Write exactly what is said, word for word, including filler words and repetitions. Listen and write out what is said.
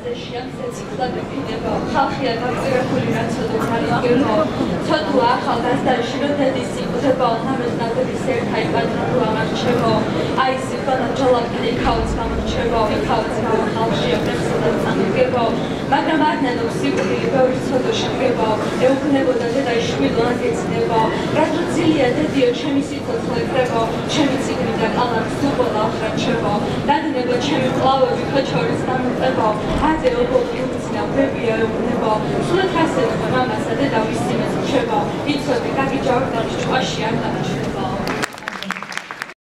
აზეშია მზეციკლად ეფინება ხალხია გაგზირებული რა ცოდო ხარიგებო ცოდო ახალგაზრდაში რომ დედის სიკუთებო ნამეზნადების ერთა იპატრონო ამარჩებო აი სიკონა ჯოლაკი ქაუც გამორჩებო ვიქაუც ხალხში ეფრესოდან წამიგებო მაგრამ არ ნანო სიკუთი ბევრი ცოდო შემგებო ეუბნებოდა დედა შვილო ანგეცნებო რატო ძილია დედიო ჩემი სიცოცხლე კრებო ჩემი ციგნი და კალამი სუბოლა ახრაჩებო დადნებო ჩემი კლავები ხოჩორის დამოწებო აზე ობობი უცნაო ბებია ეუბნებო სულ ხასეთ მამასა დედა ვისიმეს რჩებო იცოდი გაგიჯავდანი ჭვაში არ დამჩ